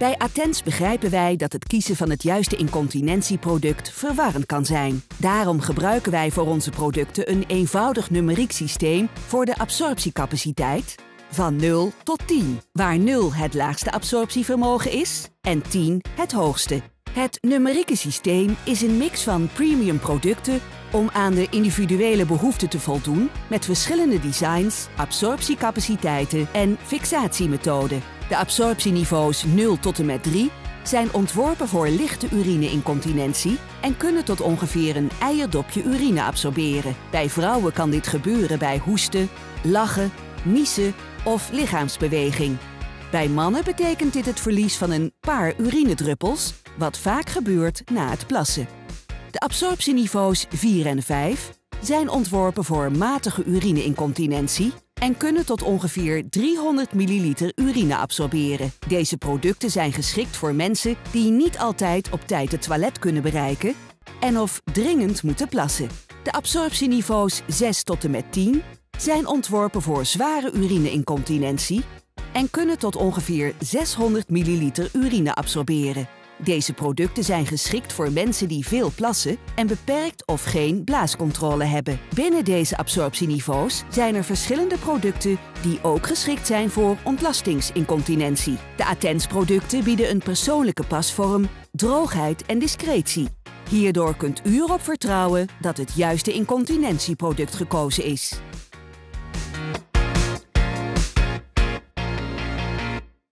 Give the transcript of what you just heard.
Bij Attens begrijpen wij dat het kiezen van het juiste incontinentieproduct verwarrend kan zijn. Daarom gebruiken wij voor onze producten een eenvoudig numeriek systeem voor de absorptiecapaciteit van 0 tot 10, waar 0 het laagste absorptievermogen is en 10 het hoogste. Het numerieke systeem is een mix van premium producten om aan de individuele behoeften te voldoen met verschillende designs, absorptiecapaciteiten en fixatiemethoden. De absorptieniveaus 0 tot en met 3 zijn ontworpen voor lichte urine-incontinentie en kunnen tot ongeveer een eierdopje urine absorberen. Bij vrouwen kan dit gebeuren bij hoesten, lachen, niezen of lichaamsbeweging. Bij mannen betekent dit het verlies van een paar urinedruppels, wat vaak gebeurt na het plassen. De absorptieniveaus 4 en 5 zijn ontworpen voor matige urine-incontinentie en kunnen tot ongeveer 300 ml urine absorberen. Deze producten zijn geschikt voor mensen die niet altijd op tijd het toilet kunnen bereiken en of dringend moeten plassen. De absorptieniveaus 6 tot en met 10 zijn ontworpen voor zware urine-incontinentie en kunnen tot ongeveer 600 ml urine absorberen. Deze producten zijn geschikt voor mensen die veel plassen en beperkt of geen blaascontrole hebben. Binnen deze absorptieniveaus zijn er verschillende producten die ook geschikt zijn voor ontlastingsincontinentie. De Attens-producten bieden een persoonlijke pasvorm, droogheid en discretie. Hierdoor kunt u erop vertrouwen dat het juiste incontinentieproduct gekozen is.